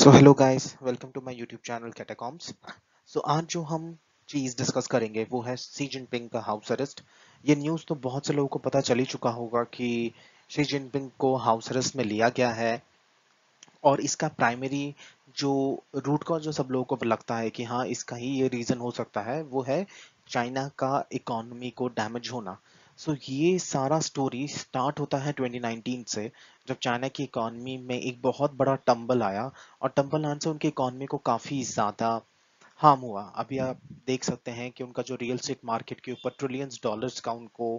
So hello guys, welcome to my YouTube channel catacombs. So आज जो हम चीज़ डिस्कस करेंगे वो है शी जिनपिंग का हाउस अरेस्ट। ये न्यूज़ तो बहुत से लोगों को पता चल ही चुका होगा कि शी जिनपिंग को हाउस अरेस्ट में लिया गया है। और इसका प्राइमरी जो रूट कॉज जो सब लोगों को लगता है कि हाँ इसका ही ये रीज़न हो सकता है वो है चाइना का इकोनॉमी को डैमेज होना। ये सारा स्टोरी स्टार्ट होता है 2019 से, जब चाइना की इकोनॉमी में एक बहुत बड़ा टंबल आया। और टंबल आने से उनकी इकोनॉमी को काफ़ी ज़्यादा हार्म हुआ। अभी आप देख सकते हैं कि उनका जो रियल एस्टेट मार्केट के ऊपर ट्रिलियंस डॉलर्स का उनको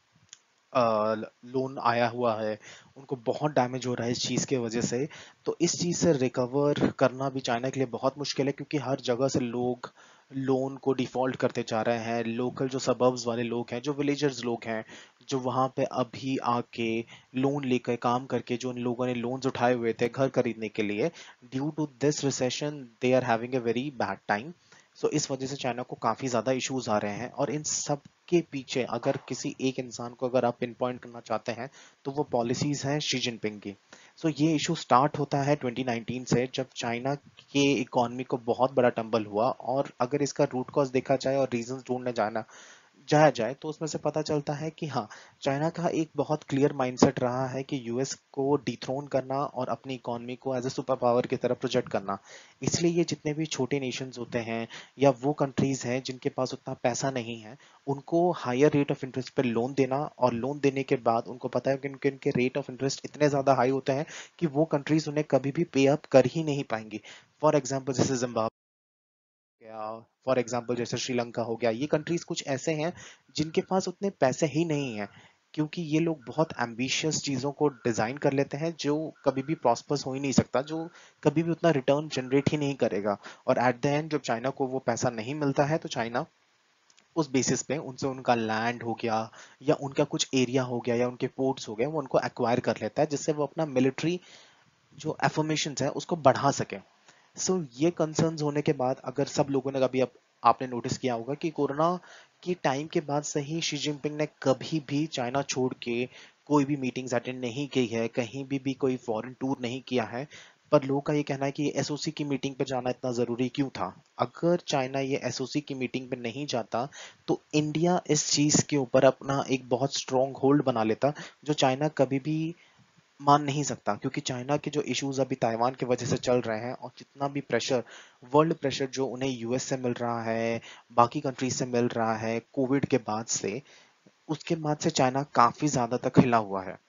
लोन आया हुआ है, उनको बहुत डैमेज हो रहा है इस चीज़ के वजह से। तो इस चीज़ से रिकवर करना भी चाइना के लिए बहुत मुश्किल है, क्योंकि हर जगह से लोग लोन को डिफॉल्ट करते जा रहे हैं। लोकल जो सबर्ब्स वाले लोग हैं, जो विलेजर्स लोग हैं, जो वहाँ पे अभी आके लोन लेकर काम करके, जो उन लोगों ने लोन्स उठाए हुए थे घर खरीदने के लिए, due to this recession they are having a very bad time. इस वजह से चाइना को काफ़ी ज़्यादा इश्यूज आ रहे हैं। और इन सब के पीछे अगर किसी एक इंसान को अगर आप पिन पॉइंट करना चाहते हैं तो वो पॉलिसीज हैं शी जिनपिंग की। ये इशू स्टार्ट होता है 2019 से, जब चाइना के इकोनॉमी को बहुत बड़ा टंबल हुआ। और अगर इसका रूट कॉज देखा जाए और रीजंस ढूंढने जाया जाए तो उसमें से पता चलता है कि हाँ, चाइना का एक बहुत क्लियर माइंडसेट रहा है कि यूएस को डिथ्रोन करना और अपनी इकोनॉमी को एज ए सुपर पावर की तरह प्रोजेक्ट करना। इसलिए ये जितने भी छोटे नेशंस होते हैं या वो कंट्रीज हैं जिनके पास उतना पैसा नहीं है, उनको हायर रेट ऑफ इंटरेस्ट पर लोन देना। और लोन देने के बाद उनको पता है कि उनके रेट ऑफ इंटरेस्ट इतने ज्यादा हाई होते हैं कि वो कंट्रीज उन्हें कभी भी पे अप कर ही नहीं पाएंगी। फॉर एग्जाम्पल जैसे जिम्बाब्वे गया, फॉर एग्जाम्पल जैसे श्रीलंका हो गया, ये कंट्रीज कुछ ऐसे हैं जिनके पास उतने पैसे ही नहीं हैं, क्योंकि ये लोग बहुत एम्बिशियस चीजों को डिजाइन कर लेते हैं जो कभी भी प्रॉस्पर्स हो ही नहीं सकता, जो कभी भी उतना रिटर्न जनरेट ही नहीं करेगा। और एट द एंड जब चाइना को वो पैसा नहीं मिलता है तो चाइना उस बेसिस पे उनसे उनका लैंड हो गया या उनका कुछ एरिया हो गया या उनके पोर्ट्स हो गए, वो उनको एक्वायर कर लेता है, जिससे वो अपना मिलिट्री जो एफर्मेशन है उसको बढ़ा सके। ये कंसर्न्स होने के बाद अगर सब लोगों ने कभी आपने नोटिस किया होगा कि कोरोना के टाइम के बाद से ही शी जिनपिंग ने कभी भी चाइना छोड़ के कोई भी मीटिंग्स अटेंड नहीं की है, कहीं भी कोई फॉरेन टूर नहीं किया है। पर लोगों का ये कहना है कि एसओसी की मीटिंग पे जाना इतना जरूरी क्यों था। अगर चाइना ये एसओसी की मीटिंग पे नहीं जाता तो इंडिया इस चीज के ऊपर अपना एक बहुत स्ट्रॉन्ग होल्ड बना लेता, जो चाइना कभी भी मान नहीं सकता। क्योंकि चाइना के जो इश्यूज अभी ताइवान की वजह से चल रहे हैं और जितना भी प्रेशर, वर्ल्ड प्रेशर जो उन्हें यूएस से मिल रहा है, बाकी कंट्रीज से मिल रहा है कोविड के बाद से, उसके बाद से चाइना काफी ज्यादा तक हिला हुआ है।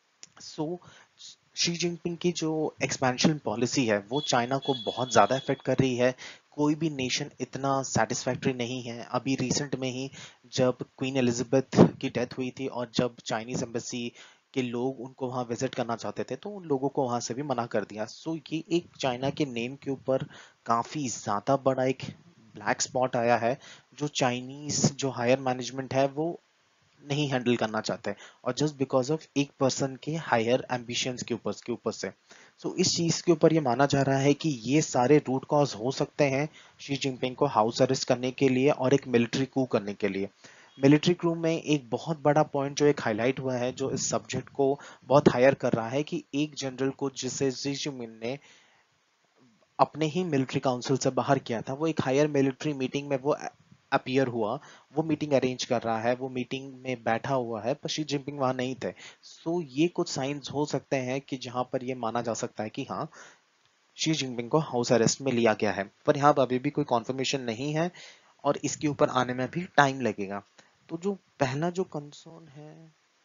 सो शी जिनपिंग की जो एक्सपेंशन पॉलिसी है वो चाइना को बहुत ज़्यादा इफेक्ट कर रही है। कोई भी नेशन इतना सेटिस्फैक्टरी नहीं है। अभी रिसेंट में ही जब क्वीन एलिजाबेथ की डेथ हुई थी और जब चाइनीज एम्बेसी के लोग उनको वहां विजिट करना चाहते थे तो उन लोगों को वहां से भी मना कर दिया। ये एक चाइना के नेम के ऊपर काफ़ी ज़्यादा बड़ा एक ब्लैक स्पॉट आया है, जो चाइनीज जो हायर मैनेजमेंट है वो नहीं हैंडल करना चाहते हैं। और जस्ट बिकॉज ऑफ एक पर्सन के हायर एम्बिशंस के ऊपर से इस चीज के ऊपर ये माना जा रहा है कि ये सारे रूट कॉज हो सकते हैं शी जिनपिंग को हाउस अरेस्ट करने के लिए और एक मिलिट्री कू करने के लिए। मिलिट्री क्रू में एक बहुत बड़ा पॉइंट जो एक हाईलाइट हुआ है, जो इस सब्जेक्ट को बहुत हायर कर रहा है, कि एक जनरल को जिसे शी जिनपिंग ने अपने ही मिलिट्री काउंसिल से बाहर किया था, वो एक हायर मिलिट्री मीटिंग में वो अपीयर हुआ, वो मीटिंग अरेंज कर रहा है, वो मीटिंग में बैठा हुआ है, पर शी जिनपिंग वहां नहीं थे। ये कुछ साइंस हो सकते हैं कि जहां पर ये माना जा सकता है कि हाँ, शी जिनपिंग को हाउस अरेस्ट में लिया गया है। पर यहाँ अभी भी कोई कॉन्फर्मेशन नहीं है और इसके ऊपर आने में भी टाइम लगेगा। तो जो पहला जो कंसर्न है,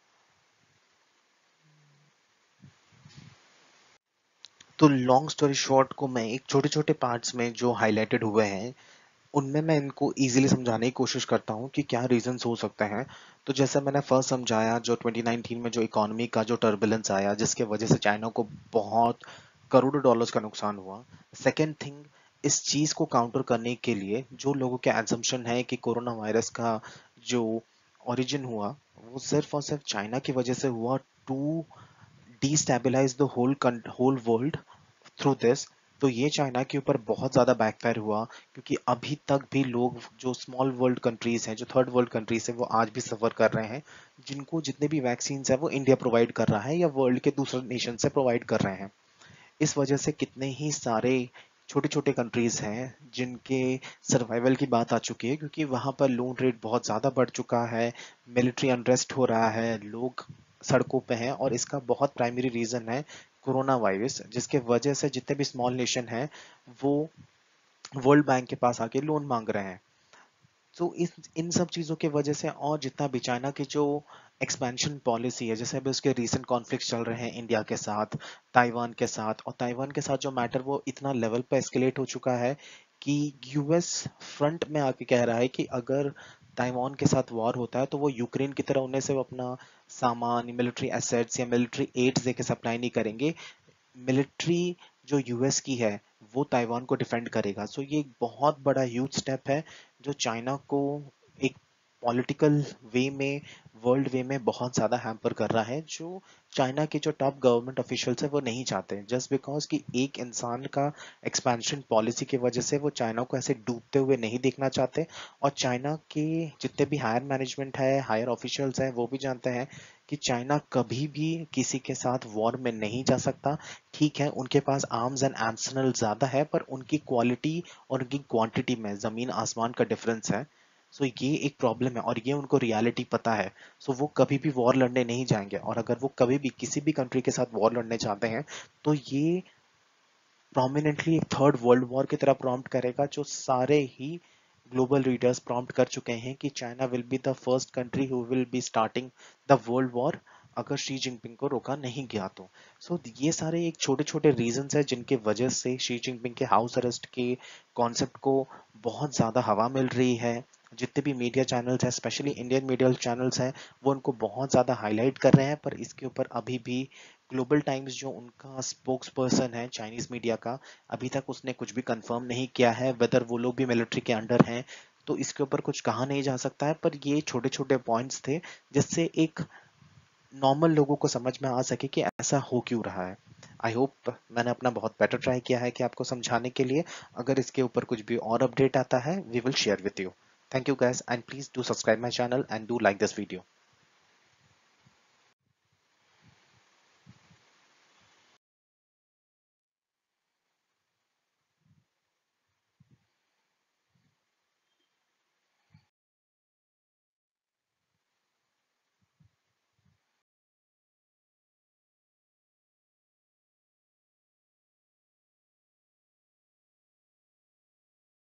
तो लॉन्ग स्टोरी शॉर्ट को मैं एक छोटे छोटे पार्ट्स में जो हाईलाइटेड हुए हैं उनमें मैं इनको इजीली समझाने की कोशिश करता हूँ कि क्या रीजंस हो सकते हैं। तो जैसे मैंने फर्स्ट समझाया, जो 2019 में जो इकोनॉमी का जो टर्बुलेंस आया जिसके वजह से चाइना को बहुत करोड़ों डॉलर्स का नुकसान हुआ। सेकेंड थिंग, इस चीज को काउंटर करने के लिए जो लोगों के एजम्पशन है कि कोरोना वायरस का जो ओरिजिन हुआ वो सिर्फ और सिर्फ चाइना की वजह से हुआ, to destabilise the whole world through this. तो ये चाइना के ऊपर बहुत ज़्यादा बैकफायर हुआ, क्योंकि अभी तक भी लोग जो स्मॉल वर्ल्ड कंट्रीज हैं, जो थर्ड वर्ल्ड कंट्रीज हैं, वो आज भी सफर कर रहे हैं, जिनको जितने भी वैक्सीन है वो इंडिया प्रोवाइड कर रहा है या वर्ल्ड के दूसरे नेशन से प्रोवाइड कर रहे हैं। इस वजह से कितने ही सारे छोटे छोटे कंट्रीज हैं जिनके सर्वाइवल की बात आ चुकी है, क्योंकि वहां पर लोन रेट बहुत ज़्यादा बढ़ चुका है, मिलिट्री अनरेस्ट हो रहा है, लोग सड़कों पे हैं, और इसका बहुत प्राइमरी रीज़न है कोरोना वायरस, जिसके वजह से जितने भी स्मॉल नेशन हैं वो वर्ल्ड बैंक के पास आके लोन मांग रहे हैं। तो इस इन सब चीज़ों की वजह से, और जितना भी चाइना की जो एक्सपेंशन पॉलिसी है, जैसे अभी उसके रीसेंट कॉन्फ्लिक्ट चल रहे हैं इंडिया के साथ, ताइवान के साथ, और ताइवान के साथ जो मैटर वो इतना लेवल पे एस्केलेट हो चुका है कि यूएस फ्रंट में आके कह रहा है कि अगर ताइवान के साथ वॉर होता है तो वो यूक्रेन की तरह उन्हें सिर्फ अपना सामान, मिलिट्री एसेट्स या मिलिट्री एड्स देके सप्लाई नहीं करेंगे, मिलिट्री जो यूएस की है वो ताइवान को डिफेंड करेगा। सो ये एक बहुत बड़ा ह्यूज स्टेप है जो चाइना को एक पॉलिटिकल वे में, वर्ल्ड वे में बहुत ज़्यादा हैम्पर कर रहा है, जो चाइना के जो टॉप गवर्नमेंट ऑफिशियल्स है वो नहीं चाहते, जस्ट बिकॉज कि एक इंसान का एक्सपेंशन पॉलिसी की वजह से वो चाइना को ऐसे डूबते हुए नहीं देखना चाहते। और चाइना के जितने भी हायर मैनेजमेंट है, हायर ऑफिशियल्स हैं, वो भी जानते हैं कि चाइना कभी भी किसी के साथ वॉर में नहीं जा सकता। ठीक है, उनके पास आर्म्स एंड आर्सेनल ज़्यादा है, पर उनकी क्वालिटी और उनकी क्वांटिटी में ज़मीन आसमान का डिफरेंस है। सो ये एक प्रॉब्लम है, और ये उनको रियलिटी पता है। सो वो कभी भी वॉर लड़ने नहीं जाएंगे, और अगर वो कभी भी किसी भी कंट्री के साथ वॉर लड़ने चाहते हैं तो ये प्रोमिनेंटली एक थर्ड वर्ल्ड वॉर की तरह प्रॉम्प्ट करेगा, जो सारे ही ग्लोबल रीडर्स प्रॉम्प्ट कर चुके हैं कि China will be the first country who will be starting the world war अगर शी जिनपिंग को रोका नहीं गया तो। ये सारे एक छोटे छोटे रीजंस हैं जिनके वजह से शी जिनपिंग के हाउस अरेस्ट के कॉन्सेप्ट को बहुत ज़्यादा हवा मिल रही है। जितने भी मीडिया चैनल्स हैं, स्पेशली इंडियन मीडिया चैनल्स हैं, वो उनको बहुत ज़्यादा हाईलाइट कर रहे हैं, पर इसके ऊपर अभी भी ग्लोबल टाइम्स जो उनका स्पोक्स पर्सन है चाइनीज मीडिया का, अभी तक उसने कुछ भी कंफर्म नहीं किया है वेदर वो लोग भी मिलिट्री के अंडर हैं। तो इसके ऊपर कुछ कहा नहीं जा सकता है, पर ये छोटे छोटे पॉइंट्स थे जिससे एक नॉर्मल लोगों को समझ में आ सके कि ऐसा हो क्यों रहा है। आई होप मैंने अपना बहुत बेटर ट्राई किया है कि आपको समझाने के लिए। अगर इसके ऊपर कुछ भी और अपडेट आता है we will share with you. Thank you guys, and please do subscribe my channel and do like this video.